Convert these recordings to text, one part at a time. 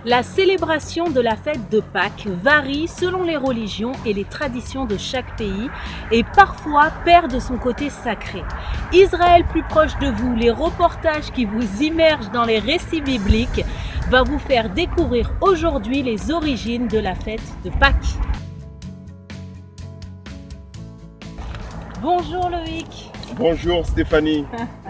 La célébration de la fête de Pâques varie selon les religions et les traditions de chaque pays et parfois perd de son côté sacré. Israël plus proche de vous, les reportages qui vous immergent dans les récits bibliques va vous faire découvrir aujourd'hui les origines de la fête de Pâques. Bonjour Loïc. Bonjour Stéphanie.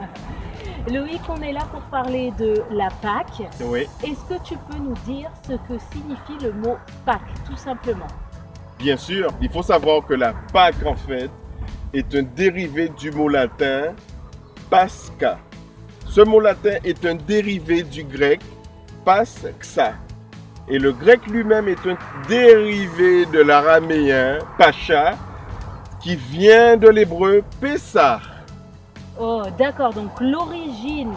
Loïc, on est là pour parler de la Pâques. Oui. Est-ce que tu peux nous dire ce que signifie le mot Pâques, tout simplement? Bien sûr, il faut savoir que la Pâques, en fait, est un dérivé du mot latin Pascha. Ce mot latin est un dérivé du grec Pascha. Et le grec lui-même est un dérivé de l'araméen Pacha, qui vient de l'hébreu Pessah. Oh, d'accord. Donc l'origine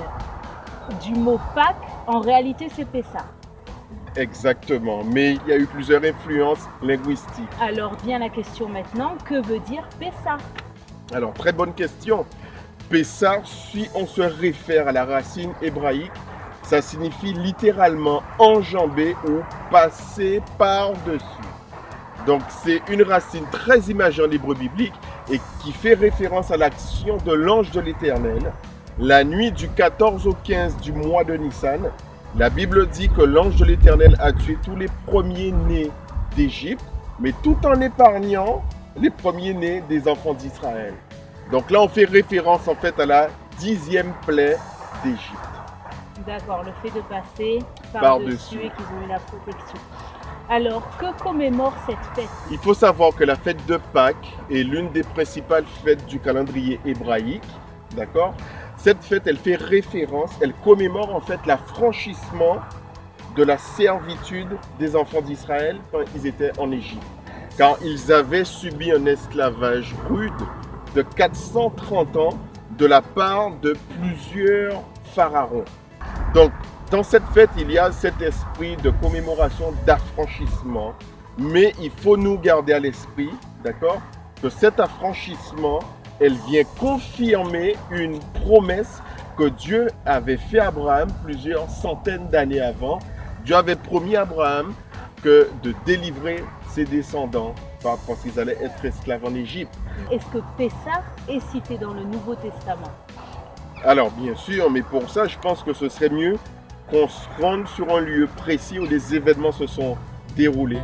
du mot Pâques, en réalité, c'est Pessah. Exactement. Mais il y a eu plusieurs influences linguistiques. Alors, vient la question maintenant, que veut dire Pessah? Alors, très bonne question. Pessah, si on se réfère à la racine hébraïque, ça signifie littéralement enjamber ou passer par-dessus. Donc, c'est une racine très imagée en hébreu biblique et qui fait référence à l'action de l'ange de l'Éternel. La nuit du 14 au 15 du mois de Nissan, la Bible dit que l'ange de l'Éternel a tué tous les premiers-nés d'Égypte, mais tout en épargnant les premiers-nés des enfants d'Israël. Donc là, on fait référence en fait à la 10e plaie d'Égypte. D'accord, le fait de passer par-dessus et qu'ils ont eu la protection. Alors, que commémore cette fête? Il faut savoir que la fête de Pâques est l'une des principales fêtes du calendrier hébraïque. D'accord? Cette fête, elle fait référence, elle commémore en fait l'affranchissement de la servitude des enfants d'Israël quand ils étaient en Égypte. Car ils avaient subi un esclavage rude de 430 ans de la part de plusieurs pharaons. Donc, dans cette fête, il y a cet esprit de commémoration, d'affranchissement. Mais il faut nous garder à l'esprit, d'accord, que cet affranchissement, elle vient confirmer une promesse que Dieu avait fait à Abraham plusieurs centaines d'années avant. Dieu avait promis à Abraham que de délivrer ses descendants parce qu'ils allaient être esclaves en Égypte. Est-ce que Pessah est cité dans le Nouveau Testament? Alors, bien sûr, mais pour ça, je pense que ce serait mieux qu'on se rende sur un lieu précis où des événements se sont déroulés.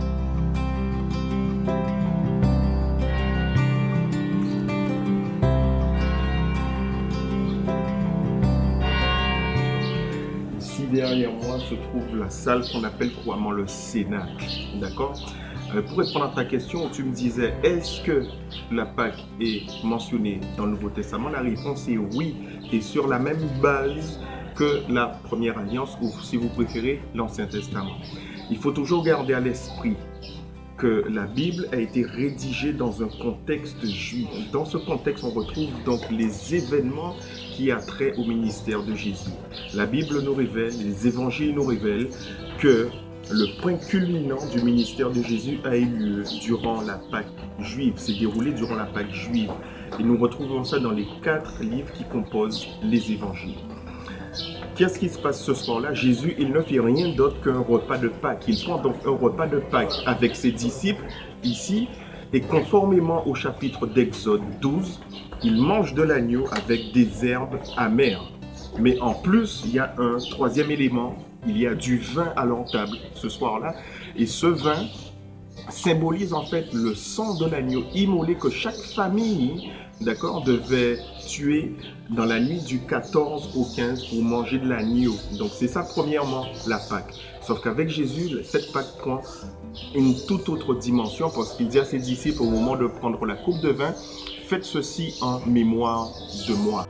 Ici derrière moi se trouve la salle qu'on appelle couramment le Cénacle. D'accord? Pour répondre à ta question, tu me disais, est-ce que la Pâque est mentionnée dans le Nouveau Testament? La réponse est oui, et sur la même base que la Première Alliance, ou si vous préférez, l'Ancien Testament. Il faut toujours garder à l'esprit que la Bible a été rédigée dans un contexte juif. Dans ce contexte, on retrouve donc les événements qui a trait au ministère de Jésus. La Bible nous révèle, les évangiles nous révèlent que le point culminant du ministère de Jésus a eu lieu durant la Pâque juive, s'est déroulé durant la Pâque juive. Et nous retrouvons ça dans les 4 livres qui composent les évangiles. Qu'est-ce qui se passe ce soir-là? Jésus, il ne fait rien d'autre qu'un repas de Pâques. Il prend donc un repas de Pâques avec ses disciples ici, et conformément au chapitre d'Exode 12, il mange de l'agneau avec des herbes amères. Mais en plus, il y a un troisième élément, il y a du vin à leur table ce soir-là, et ce vin symbolise en fait le sang de l'agneau immolé que chaque famille, d'accord, devait tuer dans la nuit du 14 au 15 pour manger de l'agneau. Donc c'est ça premièrement la Pâque. Sauf qu'avec Jésus, cette Pâque prend une toute autre dimension parce qu'il dit à ses disciples au moment de prendre la coupe de vin, faites ceci en mémoire de moi.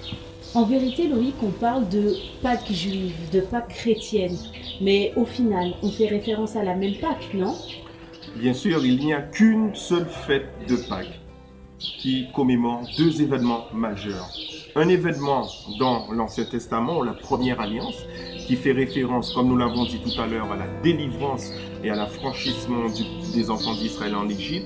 En vérité, Loïc, on parle de Pâques juive, de Pâques chrétienne. Mais au final, on fait référence à la même Pâque, non? Bien sûr, il n'y a qu'une seule fête de Pâques qui commémore 2 événements majeurs. Un événement dans l'Ancien Testament, la Première Alliance, qui fait référence, comme nous l'avons dit tout à l'heure, à la délivrance et à l'affranchissement des enfants d'Israël en Égypte.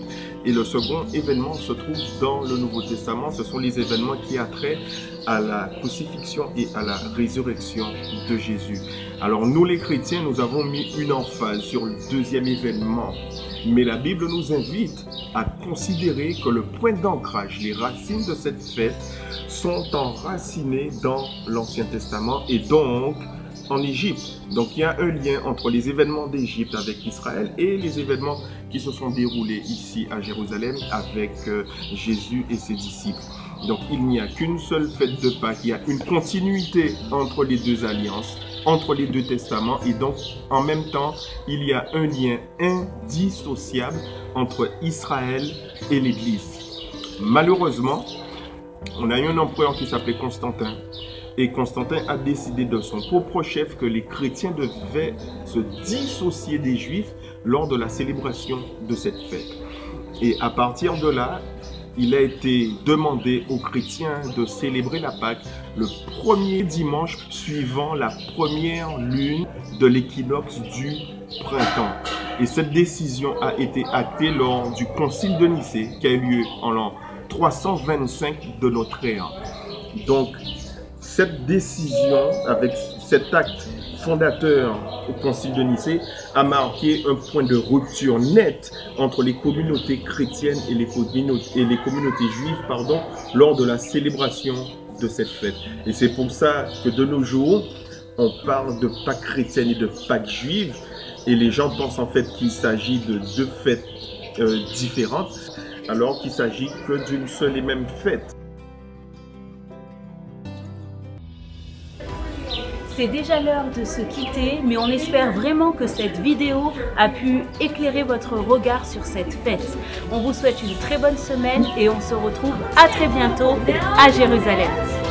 Et le second événement se trouve dans le Nouveau Testament. Ce sont les événements qui ont trait à la crucifixion et à la résurrection de Jésus. Alors nous les chrétiens, nous avons mis une emphase sur le deuxième événement. Mais la Bible nous invite à considérer que le point d'ancrage, les racines de cette fête sont enracinées dans l'Ancien Testament et donc en Égypte. Donc il y a un lien entre les événements d'Égypte avec Israël et les événements qui se sont déroulés ici à Jérusalem avec Jésus et ses disciples. Donc il n'y a qu'une seule fête de Pâques, il y a une continuité entre les deux alliances, entre les deux testaments, et donc en même temps il y a un lien indissociable entre Israël et l'Église. Malheureusement, on a eu un empereur qui s'appelait Constantin, et Constantin a décidé de son propre chef que les chrétiens devaient se dissocier des Juifs lors de la célébration de cette fête. Et à partir de là, il a été demandé aux chrétiens de célébrer la Pâque le premier dimanche suivant la première lune de l'équinoxe du printemps. Et cette décision a été actée lors du concile de Nicée qui a eu lieu en l'an 325 de notre ère. Donc, cette décision, avec cet acte fondateur au concile de Nicée, a marqué un point de rupture net entre les communautés chrétiennes et les communautés juives, lors de la célébration de cette fête. Et c'est pour ça que de nos jours, on parle de Pâques chrétienne et de Pâques juive, et les gens pensent en fait qu'il s'agit de deux fêtes différentes, alors qu'il s'agit que d'une seule et même fête. C'est déjà l'heure de se quitter, mais on espère vraiment que cette vidéo a pu éclairer votre regard sur cette fête. On vous souhaite une très bonne semaine et on se retrouve à très bientôt à Jérusalem.